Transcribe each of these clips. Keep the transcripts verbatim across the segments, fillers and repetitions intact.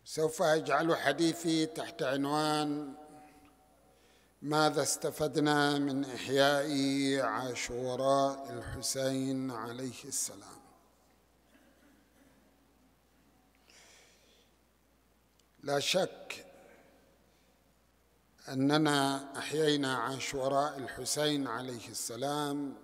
سوف أجعل حديثي تحت عنوان ماذا استفدنا من إحياء عاشوراء الحسين عليه السلام. لا شك أننا أحيينا عاشوراء الحسين عليه السلام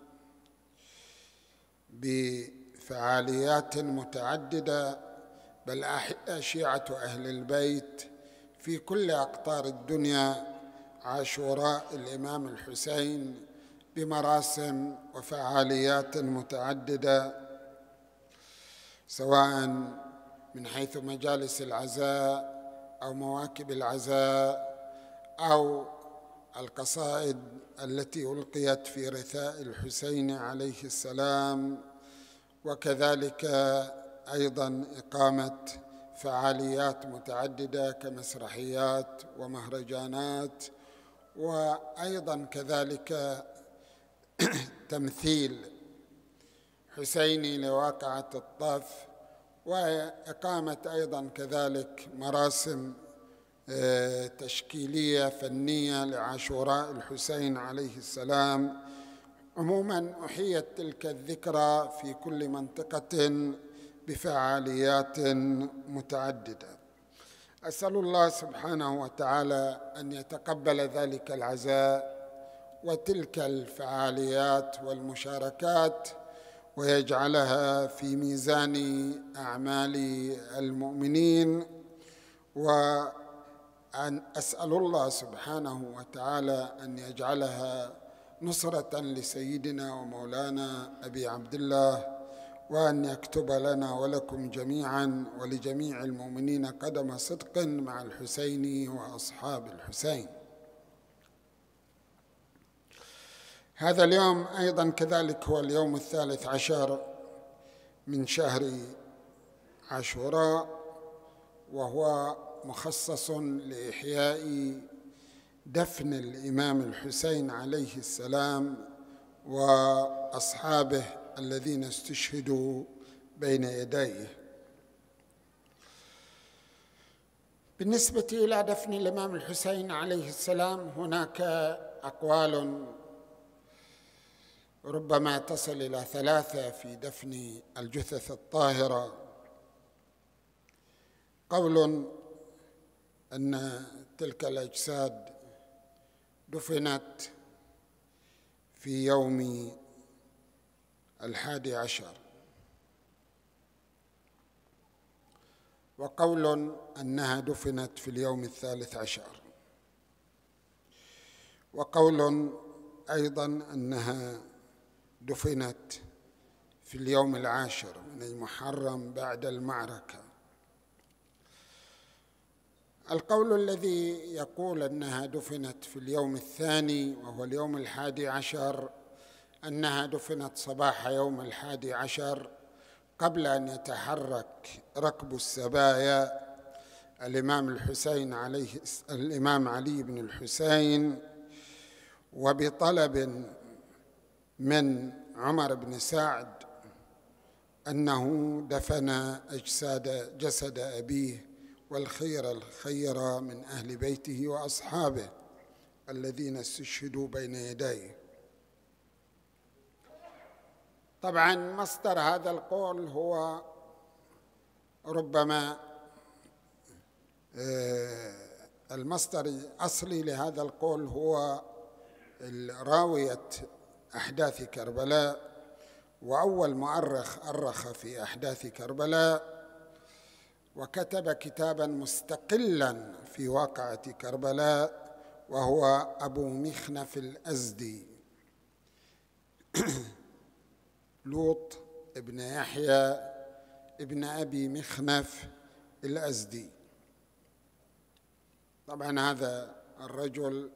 بفعاليات متعددة، بل أحيا شيعة أهل البيت في كل أقطار الدنيا عاشوراء الإمام الحسين بمراسم وفعاليات متعددة، سواء من حيث مجالس العزاء أو مواكب العزاء أو القصائد التي ألقيت في رثاء الحسين عليه السلام، وكذلك أيضاً إقامة فعاليات متعددة كمسرحيات ومهرجانات، وأيضاً كذلك تمثيل حسيني لواقعة الطف، وإقامة أيضاً كذلك مراسم تشكيلية فنية لعاشوراء الحسين عليه السلام. عموماً أحيت تلك الذكرى في كل منطقة بفعاليات متعددة. أسأل الله سبحانه وتعالى أن يتقبل ذلك العزاء وتلك الفعاليات والمشاركات ويجعلها في ميزان أعمال المؤمنين، وأن أسأل الله سبحانه وتعالى أن يجعلها نصرة لسيدنا ومولانا أبي عبد الله، وأن يكتب لنا ولكم جميعاً ولجميع المؤمنين قدم صدق مع الحسين وأصحاب الحسين. هذا اليوم أيضاً كذلك هو اليوم الثالث عشر من شهر عاشوراء، وهو مخصص لإحياء دفن الإمام الحسين عليه السلام وأصحابه الذين استشهدوا بين يديه. بالنسبة إلى دفن الإمام الحسين عليه السلام هناك أقوال ربما تصل إلى ثلاثة في دفن الجثث الطاهرة. قول أن تلك الأجساد دفنت في يوم الحادي عشر، وقول أنها دفنت في اليوم الثالث عشر، وقول أيضاً أنها دفنت في اليوم العاشر من المحرم بعد المعركة. القول الذي يقول أنها دفنت في اليوم الثاني وهو اليوم الحادي عشر أنها دفنت صباح يوم الحادي عشر قبل أن يتحرك ركب السبايا الإمام الحسين عليه الإمام علي بن الحسين، وبطلب من عمر بن سعد أنه دفن أجساد جسد أبيه والخير الخير من أهل بيته وأصحابه الذين استشهدوا بين يديه. طبعاً مصدر هذا القول هو ربما المصدر الأصلي لهذا القول هو راوية أحداث كربلاء، وأول مؤرخ أرخ في أحداث كربلاء وكتب كتاباً مستقلاً في واقعة كربلاء، وهو أبو مخنف الأزدي لوط ابن يحيى ابن أبي مخنف الأزدي. طبعاً هذا الرجل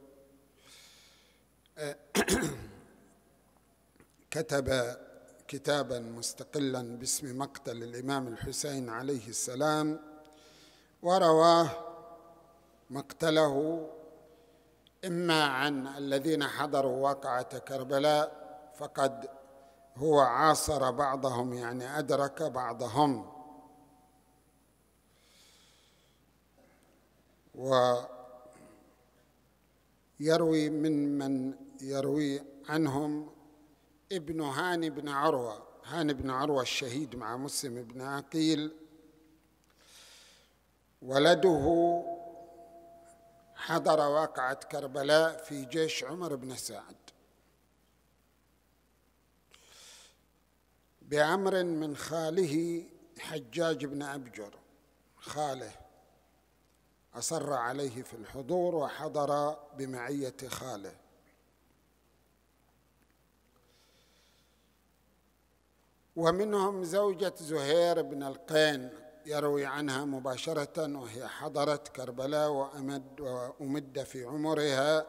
كتب كتاباً مستقلاً باسم مقتل الإمام الحسين عليه السلام، ورواه مقتله إما عن الذين حضروا واقعة كربلاء، فقد هو عاصر بعضهم يعني أدرك بعضهم، ويروي ممن يروي عنهم ابن هاني بن عروة، هاني بن عروة الشهيد مع مسلم بن عقيل، ولده حضر واقعة كربلاء في جيش عمر بن سعد بأمر من خاله حجاج بن أبجر، خاله أصر عليه في الحضور وحضر بمعية خاله. ومنهم زوجة زهير بن القين يروي عنها مباشرة وهي حضرت كربلاء وأمد, وأمد في عمرها،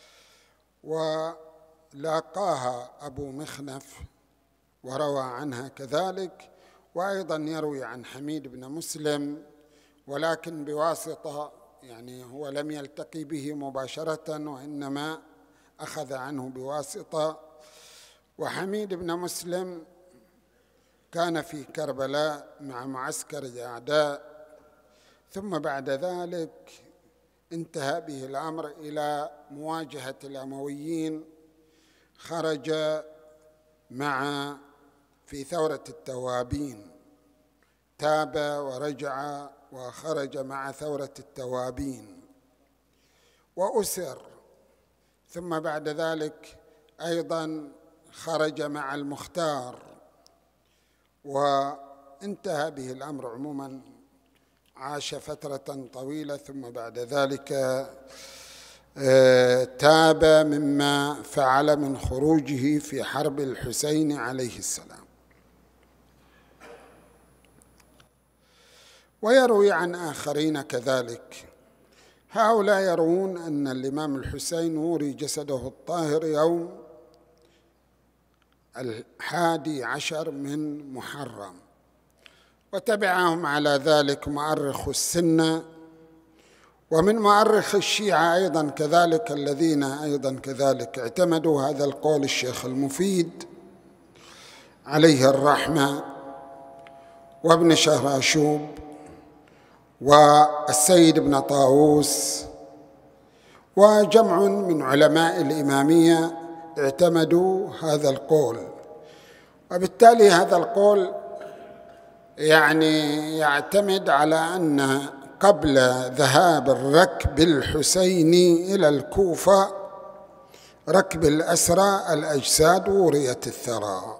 ولاقاها أبو مخنف وروى عنها كذلك. وأيضا يروي عن حميد بن مسلم ولكن بواسطة، يعني هو لم يلتقي به مباشرة وإنما أخذ عنه بواسطة. وحميد بن مسلم كان في كربلاء مع معسكر الأعداء، ثم بعد ذلك انتهى به الأمر إلى مواجهة الأمويين. خرج مع في ثورة التوابين، تاب ورجع وخرج مع ثورة التوابين وأسر، ثم بعد ذلك أيضا خرج مع المختار، وانتهى به الأمر عموما. عاش فترة طويلة ثم بعد ذلك تاب مما فعل من خروجه في حرب الحسين عليه السلام. ويروي عن آخرين كذلك. هؤلاء يرون أن الإمام الحسين وري جسده الطاهر يوم الحادي عشر من محرم، وتبعهم على ذلك مؤرخ السنة، ومن مؤرخ الشيعة أيضا كذلك الذين أيضا كذلك اعتمدوا هذا القول الشيخ المفيد عليه الرحمة، وابن شهراشوب، والسيد ابن طاووس، وجمع من علماء الإمامية اعتمدوا هذا القول. وبالتالي هذا القول يعني يعتمد على أن قبل ذهاب الركب الحسيني إلى الكوفة ركب الأسرى الأجساد وريت الثرى.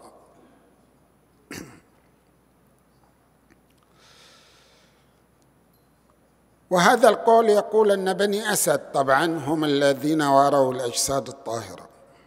وهذا القول يقول أن بني أسد طبعا هم الذين واروا الأجساد الطاهرة.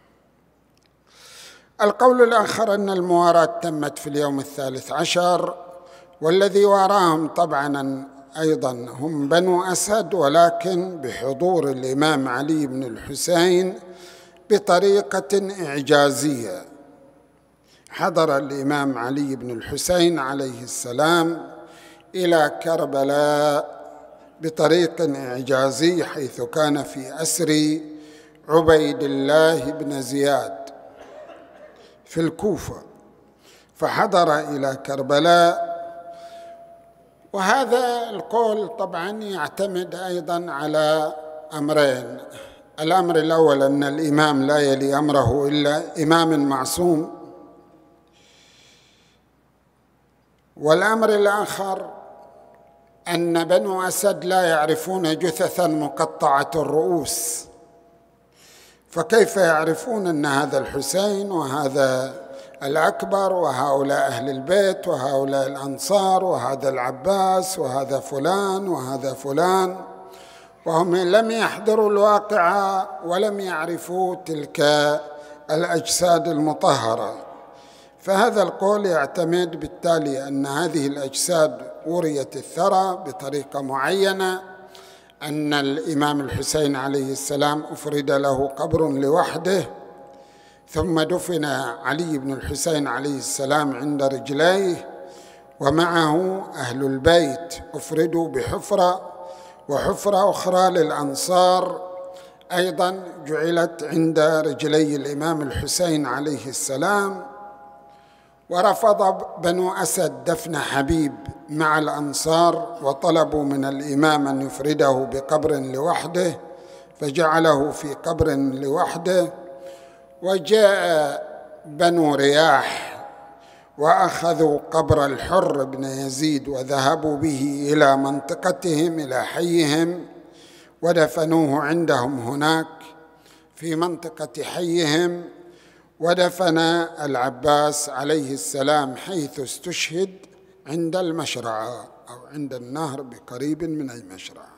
القول الآخر أن المواراة تمت في اليوم الثالث عشر، والذي واراهم طبعا أيضا هم بنو أسد، ولكن بحضور الإمام علي بن الحسين بطريقة إعجازية. حضر الإمام علي بن الحسين عليه السلام إلى كربلاء بطريق إعجازي، حيث كان في أسر عبيد الله بن زياد في الكوفة، فحضر إلى كربلاء. وهذا القول طبعا يعتمد أيضا على أمرين. الأمر الأول أن الإمام لا يلي أمره إلا إمام معصوم، والأمر الآخر أن بنو أسد لا يعرفون جثثا مقطعة الرؤوس، فكيف يعرفون أن هذا الحسين وهذا الأكبر وهؤلاء أهل البيت وهؤلاء الأنصار وهذا العباس وهذا فلان وهذا فلان، وهم لم يحضروا الواقعة ولم يعرفوا تلك الأجساد المطهرة. فهذا القول يعتمد بالتالي أن هذه الأجساد وريت الثرى بطريقة معينة، أن الإمام الحسين عليه السلام أفرد له قبر لوحده، ثم دفن علي بن الحسين عليه السلام عند رجليه، ومعه أهل البيت أفردوا بحفرة، وحفرة أخرى للأنصار أيضا جعلت عند رجلي الإمام الحسين عليه السلام. ورفض بنو أسد دفن حبيب مع الأنصار، وطلبوا من الإمام أن يفرده بقبر لوحده، فجعله في قبر لوحده. وجاء بنو رياح وأخذوا قبر الحر بن يزيد وذهبوا به إلى منطقتهم، إلى حيهم، ودفنوه عندهم هناك في منطقة حيهم. ودفن العباس عليه السلام حيث استشهد عند المشرعة أو عند النهر بقريب من المشرعة.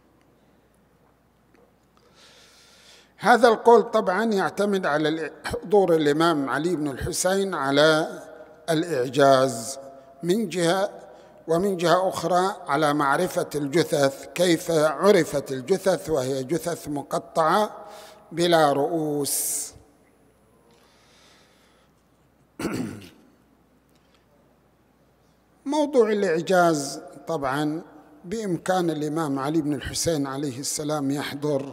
هذا القول طبعا يعتمد على حضور الإمام علي بن الحسين على الإعجاز من جهة، ومن جهة أخرى على معرفة الجثث. كيف عرفت الجثث وهي جثث مقطعة بلا رؤوس؟ موضوع الإعجاز طبعا بإمكان الإمام علي بن الحسين عليه السلام يحضر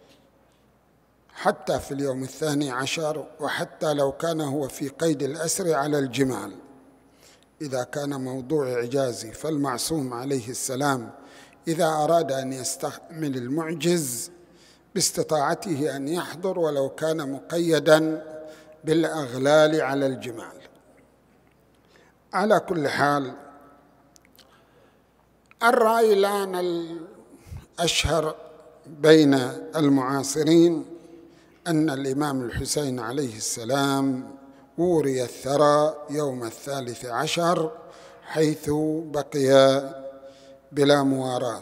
حتى في اليوم الثاني عشر، وحتى لو كان هو في قيد الأسر على الجمال. إذا كان موضوع إعجازي فالمعصوم عليه السلام إذا أراد أن يستعمل المعجز باستطاعته أن يحضر ولو كان مقيدا بالأغلال على الجمال. على كل حال، الرأي الآن الأشهر بين المعاصرين أن الإمام الحسين عليه السلام وري الثرى يوم الثالث عشر، حيث بقي بلا مواراة.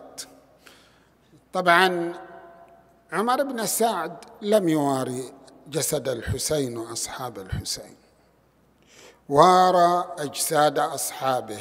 طبعا عمر بن سعد لم يواري جسد الحسين وأصحاب الحسين، وارى أجساد أصحابه.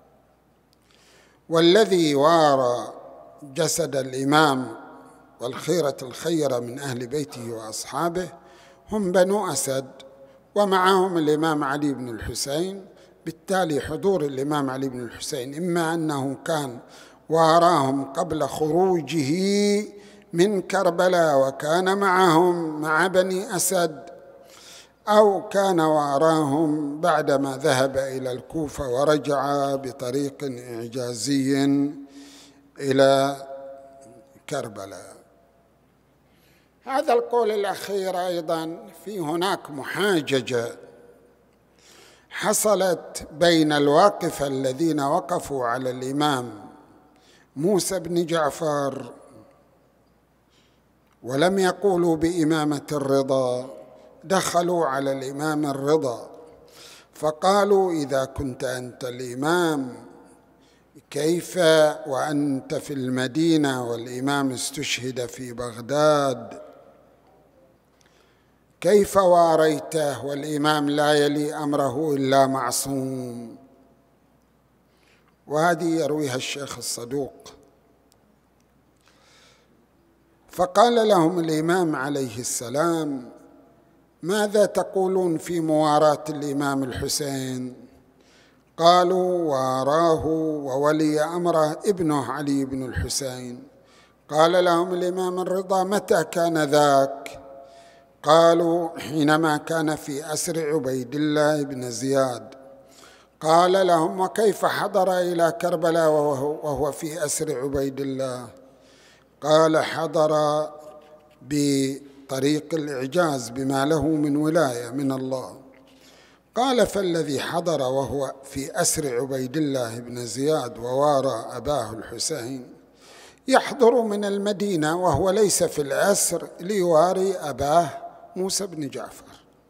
والذي وارى جسد الإمام والخيرة الخيرة من أهل بيته وأصحابه هم بنو أسد، ومعهم الإمام علي بن الحسين. بالتالي حضور الإمام علي بن الحسين إما أنه كان واراهم قبل خروجه من كربلاء وكان معهم مع بني أسد، أو كان واراهم بعدما ذهب إلى الكوفة ورجع بطريق إعجازي إلى كربلاء. هذا القول الأخير أيضا في هناك محاججة حصلت بين الواقفة الذين وقفوا على الإمام موسى بن جعفر ولم يقولوا بإمامة الرضا، دخلوا على الإمام الرضا فقالوا: إذا كنت أنت الإمام كيف وأنت في المدينة والإمام استشهد في بغداد؟ كيف واريته والإمام لا يلي أمره إلا معصوم؟ وهذه يرويها الشيخ الصدوق. فقال لهم الإمام عليه السلام: ماذا تقولون في مواراة الإمام الحسين؟ قالوا: واراه وولي أمره ابنه علي بن الحسين. قال لهم الإمام الرضا: متى كان ذاك؟ قالوا: حينما كان في أسر عبيد الله بن زياد. قال لهم: وكيف حضر إلى كربلاء وهو في أسر عبيد الله؟ قال: حضر بطريق الإعجاز بما له من ولاية من الله. قال: فالذي حضر وهو في أسر عبيد الله بن زياد ووارى أباه الحسين يحضر من المدينة وهو ليس في الأسر ليواري أباه موسى بن جعفر.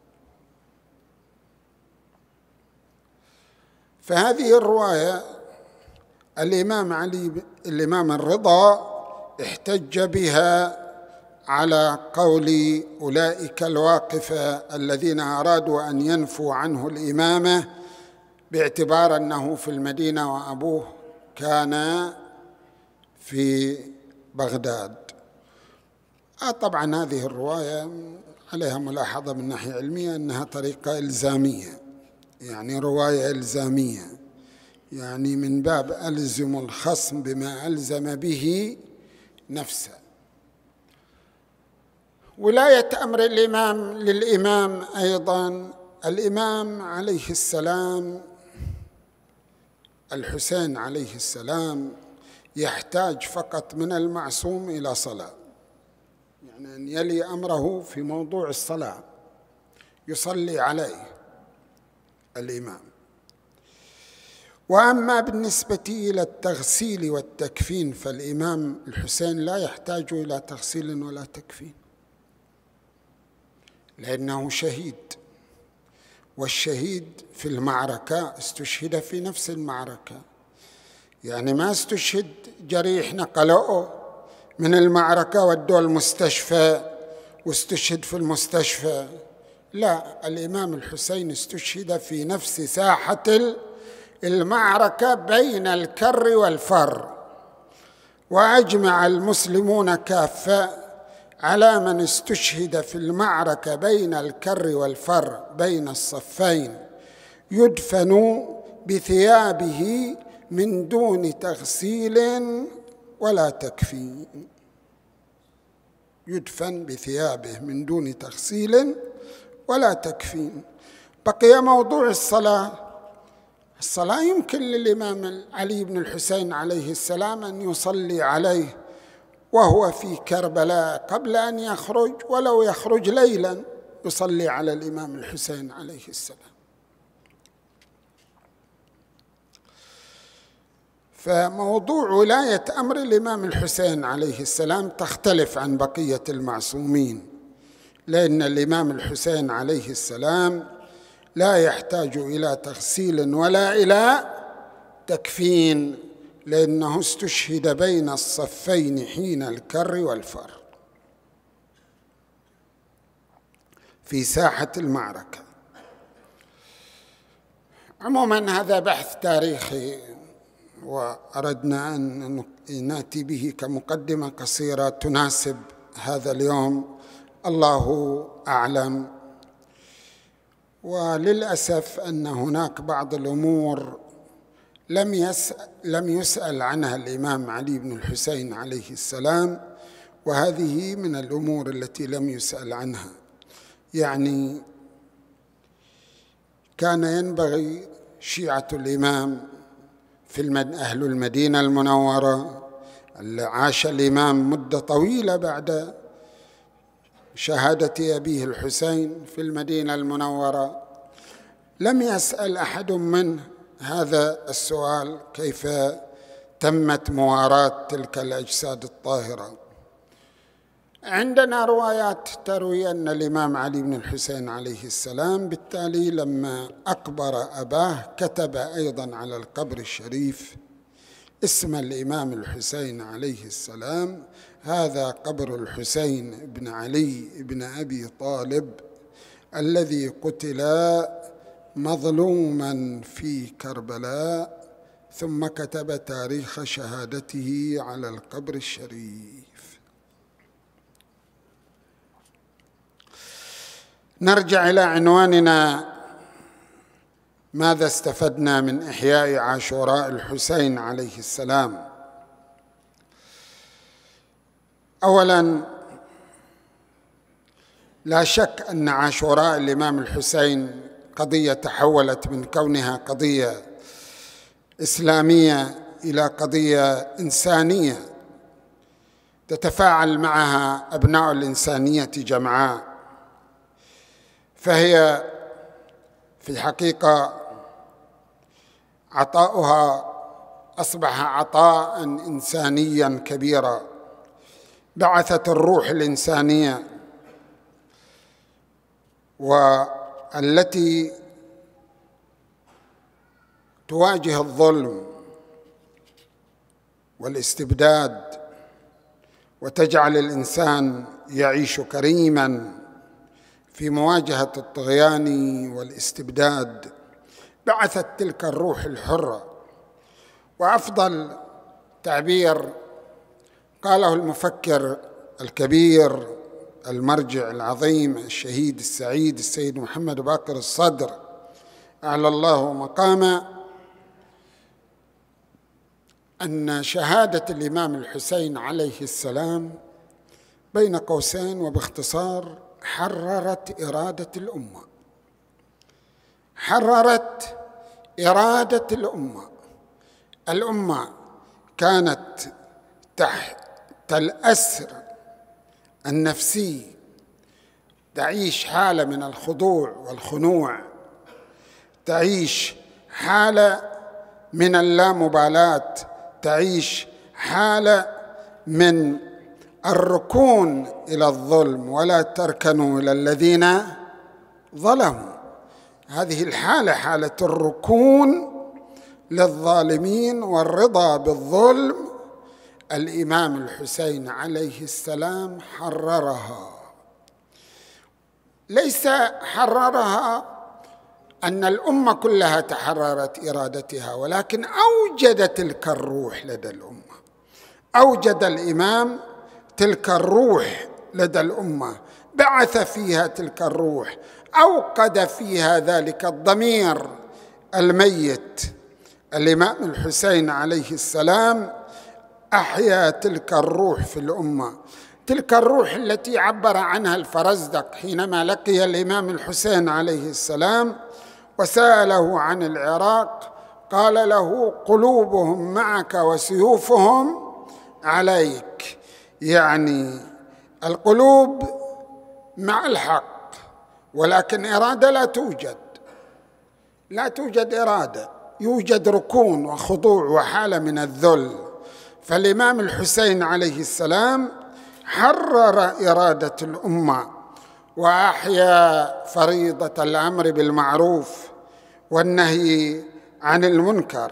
فهذه الرواية الإمام علي الإمام الرضا احتج بها على قول أولئك الواقفة الذين أرادوا أن ينفوا عنه الإمامة باعتبار أنه في المدينة وأبوه كان في بغداد. طبعا هذه الرواية عليها ملاحظة من ناحية علمية أنها طريقة إلزامية، يعني رواية إلزامية، يعني من باب ألزم الخصم بما ألزم به نفسه. ولاية أمر الإمام للإمام أيضا الإمام عليه السلام الحسين عليه السلام يحتاج فقط من المعصوم إلى صلاة، يعني أن يلي أمره في موضوع الصلاة، يصلي عليه الإمام. وأما بالنسبة إلى التغسيل والتكفين فالإمام الحسين لا يحتاج إلى تغسيل ولا تكفين، لأنه شهيد، والشهيد في المعركة استشهد في نفس المعركة، يعني ما استشهد جريح نقلوه من المعركة ودوه المستشفى واستشهد في المستشفى، لا، الإمام الحسين استشهد في نفس ساحة المعركة بين الكر والفر. وأجمع المسلمون كافة على من استشهد في المعركة بين الكر والفر بين الصفين يدفن بثيابه من دون تغسيل ولا تكفين، يدفن بثيابه من دون تغسيل ولا تكفين. بقي موضوع الصلاة. الصلاة يمكن للإمام علي بن الحسين عليه السلام أن يصلي عليه وهو في كربلاء قبل أن يخرج، ولو يخرج ليلا يصلي على الإمام الحسين عليه السلام. فموضوع ولاية أمر الإمام الحسين عليه السلام تختلف عن بقية المعصومين، لأن الإمام الحسين عليه السلام لا يحتاج إلى تغسيل ولا إلى تكفين، لأنه استشهد بين الصفين حين الكر والفر في ساحة المعركة. عموما هذا بحث تاريخي وأردنا أن نأتي به كمقدمة قصيرة تناسب هذا اليوم، الله أعلم. وللأسف أن هناك بعض الأمور لم يسأل, لم يسأل عنها الإمام علي بن الحسين عليه السلام، وهذه من الأمور التي لم يسأل عنها. يعني كان ينبغي شيعة الإمام في المد... أهل المدينة المنورة، عاش الإمام مدة طويلة بعد شهادة أبيه الحسين في المدينة المنورة، لم يسأل أحد منه هذا السؤال: كيف تمت مواراة تلك الأجساد الطاهرة؟ عندنا روايات تروي أن الإمام علي بن الحسين عليه السلام بالتالي لما أقبر أباه كتب أيضا على القبر الشريف اسم الإمام الحسين عليه السلام: هذا قبر الحسين بن علي بن أبي طالب الذي قتل مظلوما في كربلاء، ثم كتب تاريخ شهادته على القبر الشريف. نرجع إلى عنواننا: ماذا استفدنا من إحياء عاشوراء الحسين عليه السلام؟ أولاً، لا شك أن عاشوراء الإمام الحسين قضية تحولت من كونها قضية إسلامية إلى قضية إنسانية تتفاعل معها أبناء الإنسانية جمعاء، فهي في الحقيقة عطاؤها أصبح عطاء إنسانيا كبيرا، بعثت الروح الإنسانية والتي تواجه الظلم والاستبداد وتجعل الإنسان يعيش كريما في مواجهة الطغيان والاستبداد. بعثت تلك الروح الحرة. وأفضل تعبير قاله المفكر الكبير المرجع العظيم الشهيد السعيد السيد محمد باقر الصدر أعلى الله مقامه، أن شهادة الإمام الحسين عليه السلام بين قوسين وباختصار حررت إرادة الأمة، حررت إرادة الأمة. الأمة كانت تحت الأسر النفسي، تعيش حالة من الخضوع والخنوع، تعيش حالة من اللامبالاة، تعيش حالة من الركون إلى الظلم، ولا تركنوا إلى الذين ظلموا. هذه الحالة حالة الركون للظالمين والرضا بالظلم. الإمام الحسين عليه السلام حررها. ليس حررها أن الأمة كلها تحررت إرادتها، ولكن أوجد تلك الروح لدى الأمة. أوجد الإمام تلك الروح لدى الأمة، بعث فيها تلك الروح، أوقد فيها ذلك الضمير الميت. الإمام الحسين عليه السلام أحيا تلك الروح في الأمة، تلك الروح التي عبر عنها الفرزدق حينما لقي الإمام الحسين عليه السلام وسأله عن العراق، قال له: قلوبهم معك وسيوفهم عليك. يعني القلوب مع الحق، ولكن إرادة لا توجد، لا توجد إرادة، يوجد ركون وخضوع وحالة من الذل. فالإمام الحسين عليه السلام حرر إرادة الأمة وأحيا فريضة الأمر بالمعروف والنهي عن المنكر.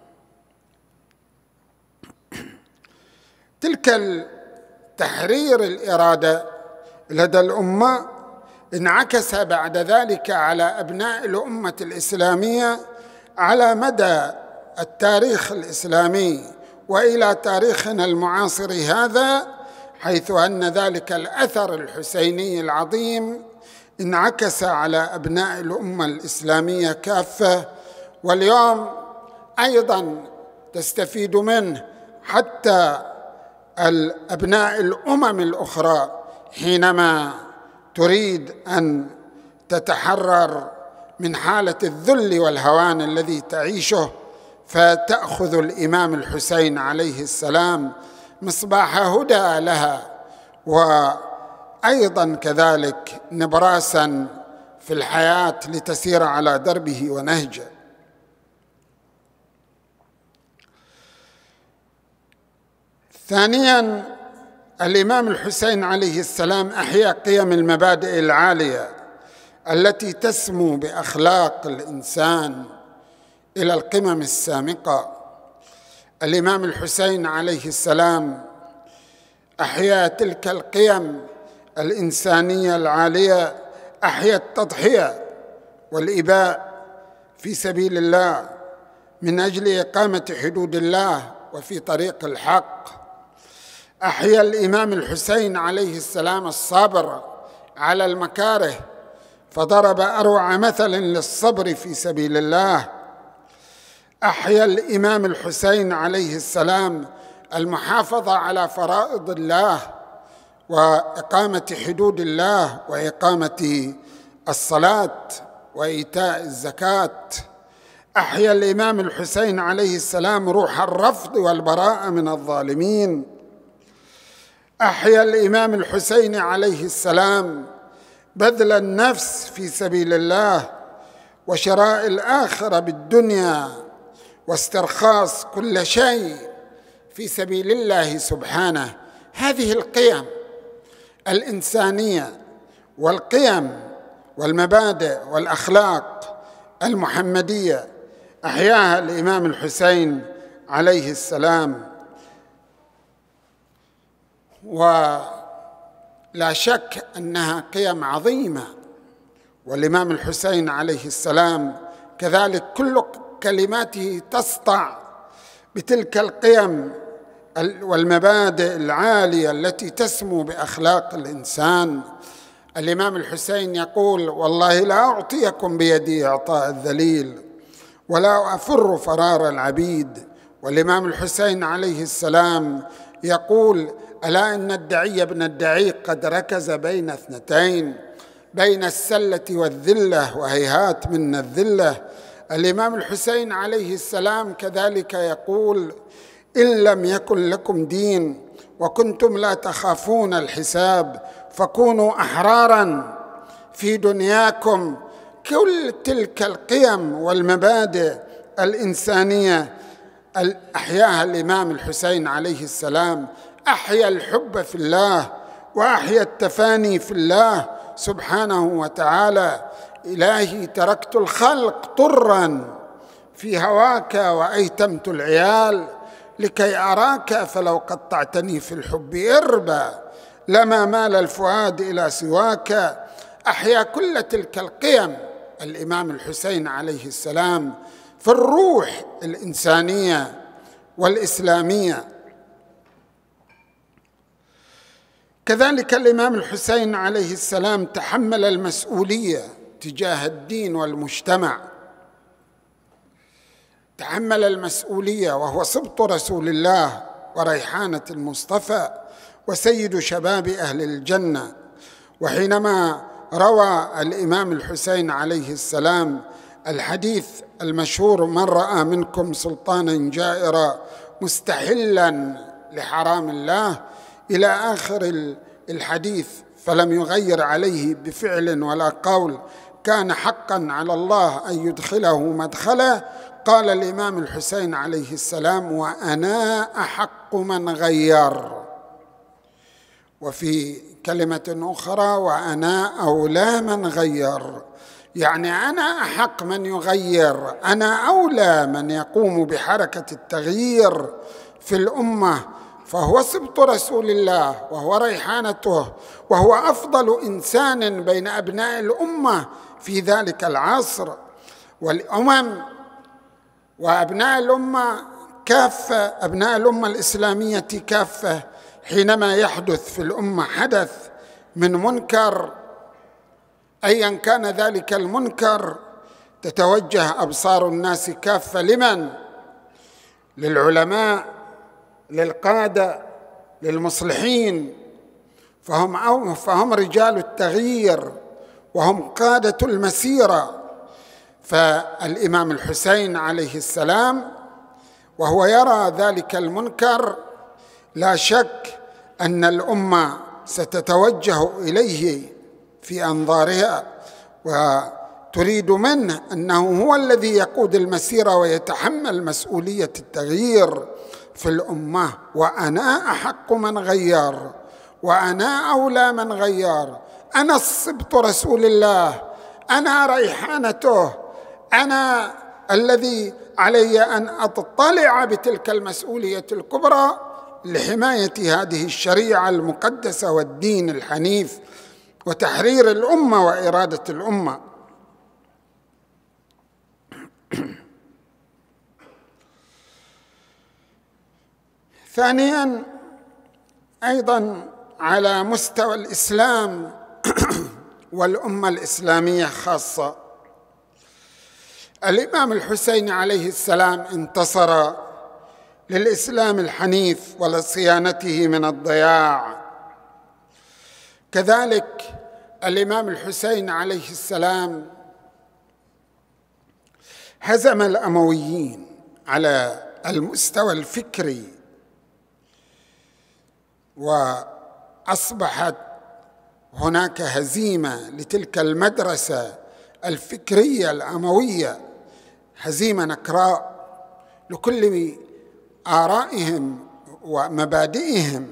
تلك تحرير الإرادة لدى الأمة انعكس بعد ذلك على أبناء الأمة الإسلامية على مدى التاريخ الإسلامي وإلى تاريخنا المعاصر هذا، حيث أن ذلك الأثر الحسيني العظيم انعكس على أبناء الأمة الإسلامية كافة، واليوم أيضا تستفيد منه حتى الأبناء الأمم الأخرى حينما تريد أن تتحرر من حالة الذل والهوان الذي تعيشه، فتأخذ الإمام الحسين عليه السلام مصباح هدى لها، وأيضا كذلك نبراسا في الحياة لتسير على دربه ونهجه. ثانيا، الإمام الحسين عليه السلام أحيا قيم المبادئ العالية التي تسمو بأخلاق الإنسان إلى القمم السامقة. الإمام الحسين عليه السلام أحيا تلك القيم الإنسانية العالية، أحيا التضحية والإباء في سبيل الله من أجل إقامة حدود الله وفي طريق الحق. أحيا الإمام الحسين عليه السلام الصبر على المكاره، فضرب أروع مثل للصبر في سبيل الله. أحيا الإمام الحسين عليه السلام المحافظة على فرائض الله وإقامة حدود الله وإقامة الصلاة وإيتاء الزكاة. أحيا الإمام الحسين عليه السلام روح الرفض والبراءة من الظالمين. أحيا الإمام الحسين عليه السلام بذل النفس في سبيل الله وشراء الآخرة بالدنيا واسترخاص كل شيء في سبيل الله سبحانه. هذه القيم الإنسانية والقيم والمبادئ والأخلاق المحمدية أحياها الإمام الحسين عليه السلام. ولا شك أنها قيم عظيمة، والإمام الحسين عليه السلام كذلك كل كلماته تسطع بتلك القيم والمبادئ العالية التي تسمو بأخلاق الإنسان. الإمام الحسين يقول: والله لا أعطيكم بيدي إعطاء الذليل ولا أفر فرار العبيد. والإمام الحسين عليه السلام يقول: ألا إن الدعي ابن الدعي قد ركز بين اثنتين، بين السلة والذلة، وهيهات منا الذلة. الإمام الحسين عليه السلام كذلك يقول: إن لم يكن لكم دين وكنتم لا تخافون الحساب فكونوا أحرارا في دنياكم. كل تلك القيم والمبادئ الإنسانية أحياها الإمام الحسين عليه السلام. أحيا الحب في الله وأحيا التفاني في الله سبحانه وتعالى. إلهي تركت الخلق طرا في هواك وأيتمت العيال لكي أراك، فلو قطعتني في الحب إربا لما مال الفؤاد إلى سواك. أحيا كل تلك القيم الإمام الحسين عليه السلام في الروح الإنسانية والإسلامية. كذلك الإمام الحسين عليه السلام تحمل المسؤولية تجاه الدين والمجتمع، تحمل المسؤولية، وهو سبط رسول الله وريحانة المصطفى وسيد شباب أهل الجنة. وحينما روى الإمام الحسين عليه السلام الحديث المشهور: من رأى منكم سلطانا جائرا مستحلا لحرام الله، إلى آخر الحديث، فلم يغير عليه بفعل ولا قول، كان حقا على الله أن يدخله مدخله. قال الإمام الحسين عليه السلام: وأنا أحق من غير. وفي كلمة أخرى: وأنا أولى من غير، يعني أنا أحق من يغير، أنا أولى من يقوم بحركة التغيير في الأمة. فهو سبط رسول الله وهو ريحانته، وهو أفضل إنسان بين أبناء الأمة في ذلك العصر. والأمم وأبناء الأمة كافة، أبناء الأمة الإسلامية كافة، حينما يحدث في الأمة حدث من منكر أيا كان ذلك المنكر، تتوجه أبصار الناس كافة لمن؟ للعلماء، للقادة، للمصلحين، فهم أو فهم رجال التغيير وهم قادة المسيرة. فالإمام الحسين عليه السلام وهو يرى ذلك المنكر، لا شك أن الأمة ستتوجه إليه في أنظارها وتريد منه أنه هو الذي يقود المسيرة ويتحمل مسؤولية التغيير في الأمة. وأنا أحق من غير، وأنا أولى من غير، أنا سبط رسول الله، أنا ريحانته، أنا الذي علي أن أطلع بتلك المسؤولية الكبرى لحماية هذه الشريعة المقدسة والدين الحنيف وتحرير الأمة وإرادة الأمة. ثانياً، أيضاً على مستوى الإسلام والأمة الإسلامية خاصة، الإمام الحسين عليه السلام انتصر للإسلام الحنيف ولصيانته من الضياع. كذلك الإمام الحسين عليه السلام هزم الأمويين على المستوى الفكري، وأصبحت هناك هزيمة لتلك المدرسة الفكرية الأموية، هزيمة نكراء لكل آرائهم ومبادئهم.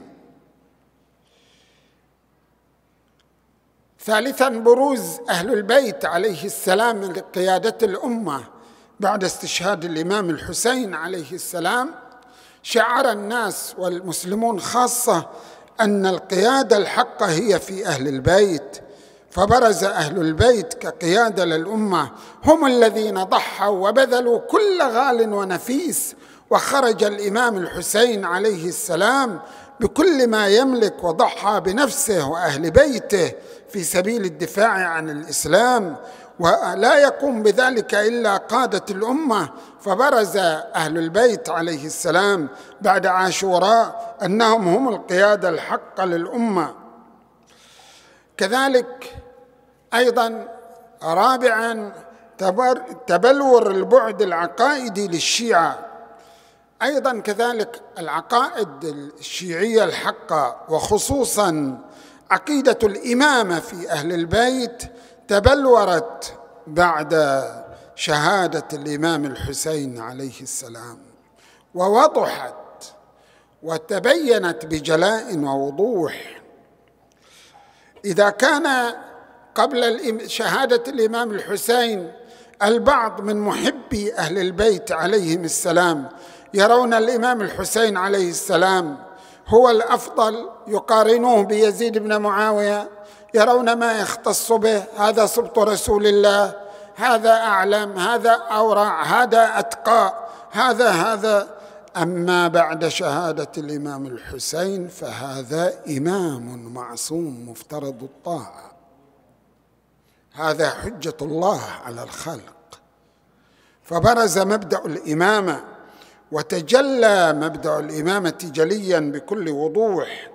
ثالثاً، بروز أهل البيت عليه السلام لقيادة الأمة بعد استشهاد الإمام الحسين عليه السلام. شعر الناس والمسلمون خاصة أن القيادة الحقة هي في أهل البيت، فبرز أهل البيت كقيادة للأمة، هم الذين ضحوا وبذلوا كل غال ونفيس. وخرج الإمام الحسين عليه السلام بكل ما يملك وضحى بنفسه وأهل بيته في سبيل الدفاع عن الإسلام، ولا يقوم بذلك إلا قادة الأمة. فبرز أهل البيت عليه السلام بعد عاشوراء أنهم هم القيادة الحقة للأمة. كذلك أيضا رابعا تبلور البعد العقائدي للشيعة، أيضا كذلك العقائد الشيعية الحقة وخصوصا عقيدة الإمامة في أهل البيت تبلورت بعد شهادة الإمام الحسين عليه السلام، ووضحت وتبينت بجلاء ووضوح. إذا كان قبل شهادة الإمام الحسين البعض من محبي أهل البيت عليهم السلام يرون الإمام الحسين عليه السلام هو الأفضل، يقارنوه بيزيد بن معاوية، يرون ما يختص به، هذا سبط رسول الله، هذا أعلم، هذا أورع، هذا أتقى، هذا هذا. أما بعد شهادة الإمام الحسين فهذا إمام معصوم مفترض الطاعة، هذا حجة الله على الخلق. فبرز مبدأ الإمامة وتجلى مبدأ الإمامة جليا بكل وضوح.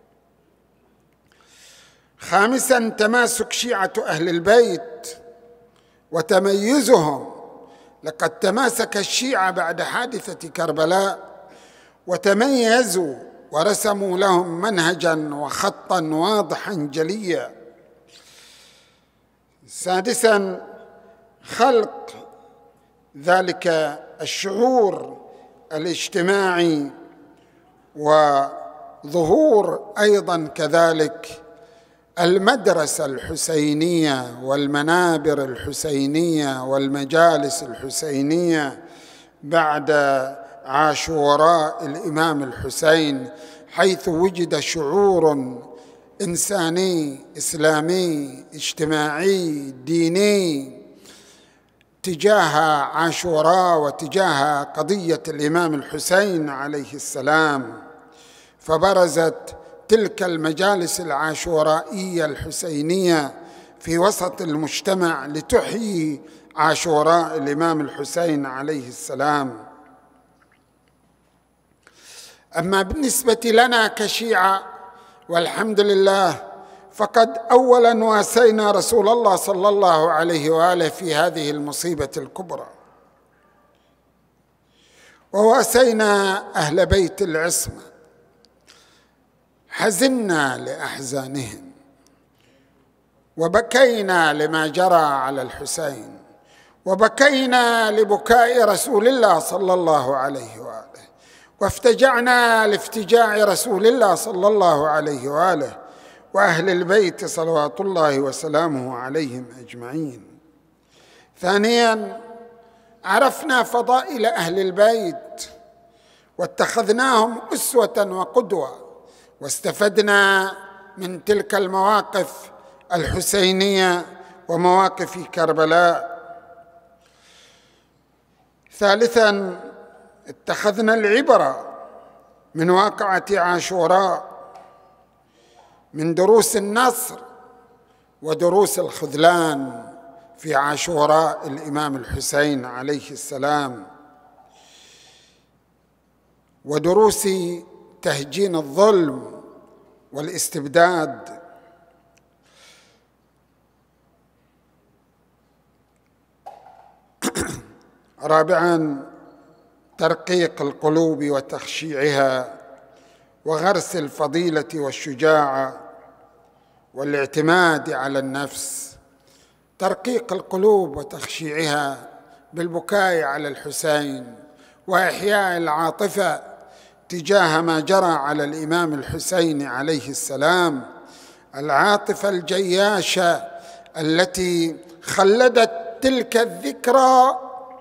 خامسا تماسك شيعة أهل البيت وتميزهم. لقد تماسك الشيعة بعد حادثة كربلاء وتميزوا ورسموا لهم منهجا وخطا واضحا جليا. سادسا خلق ذلك الشعور الاجتماعي وظهور أيضا كذلك المدرسة الحسينية والمنابر الحسينية والمجالس الحسينية بعد عاشوراء الإمام الحسين، حيث وجد شعور إنساني إسلامي اجتماعي ديني تجاه عاشوراء وتجاه قضية الإمام الحسين عليه السلام. فبرزت تلك المجالس العاشورائية الحسينية في وسط المجتمع لتحيي عاشوراء الإمام الحسين عليه السلام. أما بالنسبة لنا كشيعة والحمد لله فقد أولا واسينا رسول الله صلى الله عليه وآله في هذه المصيبة الكبرى، وواسينا أهل بيت العصمة، حزنا لأحزانهم وبكينا لما جرى على الحسين، وبكينا لبكاء رسول الله صلى الله عليه وآله، وافتجعنا لافتجاع رسول الله صلى الله عليه وآله وأهل البيت صلوات الله وسلامه عليهم أجمعين. ثانيا عرفنا فضائل أهل البيت واتخذناهم أسوة وقدوة، واستفدنا من تلك المواقف الحسينية ومواقف كربلاء. ثالثا اتخذنا العبرة من واقعة عاشوراء، من دروس النصر ودروس الخذلان في عاشوراء الإمام الحسين عليه السلام، ودروس تهجين الظلم والاستبداد. رابعا ترقيق القلوب وتخشيعها وغرس الفضيلة والشجاعة والاعتماد على النفس. ترقيق القلوب وتخشيعها بالبكاء على الحسين وإحياء العاطفة تجاه ما جرى على الإمام الحسين عليه السلام، العاطفة الجياشة التي خلدت تلك الذكرى.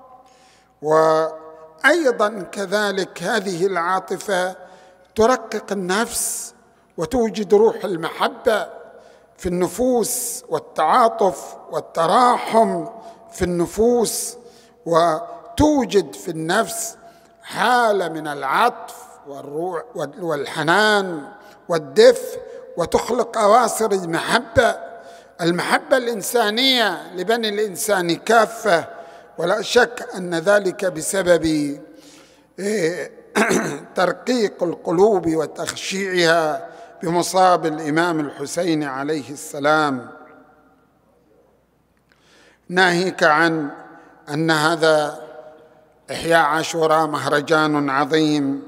وأيضا كذلك هذه العاطفة ترقق النفس وتوجد روح المحبة في النفوس والتعاطف والتراحم في النفوس، وتوجد في النفس حالة من العطف والروح والحنان والدفء، وتخلق أواصر المحبة، المحبة الإنسانية لبني الإنسان كافة. ولا شك أن ذلك بسبب ترقيق القلوب وتخشيعها بمصاب الإمام الحسين عليه السلام. ناهيك عن أن هذا إحياء عاشوراء مهرجان عظيم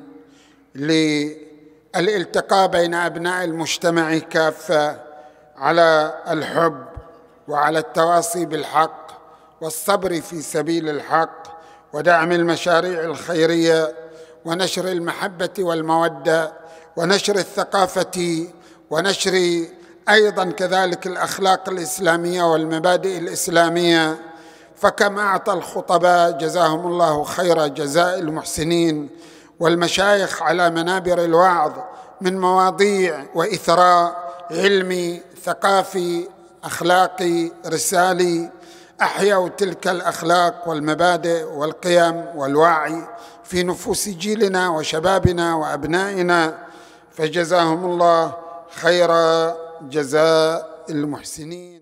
للالتقاء بين أبناء المجتمع كافة على الحب وعلى التواصي بالحق والصبر في سبيل الحق ودعم المشاريع الخيرية ونشر المحبة والمودة ونشر الثقافة ونشر أيضا كذلك الأخلاق الإسلامية والمبادئ الإسلامية. فكم أعطى الخطباء جزاهم الله خير جزاء المحسنين والمشايخ على منابر الوعظ من مواضيع وإثراء علمي ثقافي أخلاقي رسالي، أحيوا تلك الأخلاق والمبادئ والقيم والوعي في نفوس جيلنا وشبابنا وأبنائنا، فجزاهم الله خير جزاء المحسنين.